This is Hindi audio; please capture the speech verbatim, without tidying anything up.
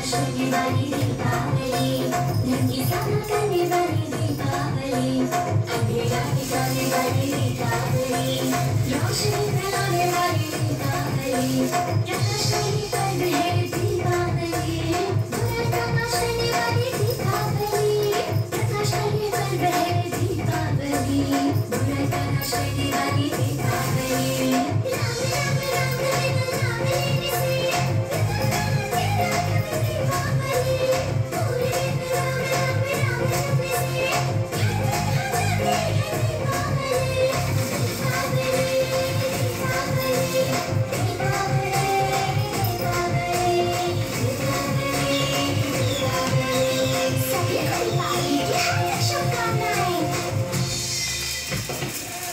शनिवारी दीपावली, धन की स्थापना करने वाली दीपावली, अंधेरा मिटाने वाली दीपावली, रोशनी फैलाने वाली दीपावली, प्रकाश का ही पर्व है दीपावली, बुराई का नाश करने वाली दीपावली, प्रकाश का ही पर्व है दीपावली, बुराई का नाश करने वाली दीपावली। राम राम राम राम राम लेने से सभी को दिवाली की हार्दिक शुभकामनाएं।